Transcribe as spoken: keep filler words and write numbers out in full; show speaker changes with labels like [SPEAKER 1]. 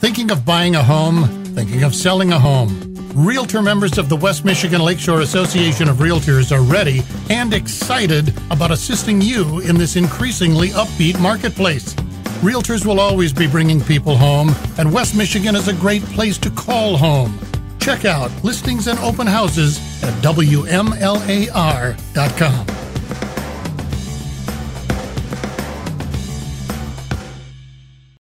[SPEAKER 1] Thinking of buying a home? Thinking of selling a home? Realtor members of the West Michigan Lakeshore Association of Realtors are ready and excited about assisting you in this increasingly upbeat marketplace. Realtors will always be bringing people home, and West Michigan is a great place to call home. Check out listings and open houses at W M L A R dot com.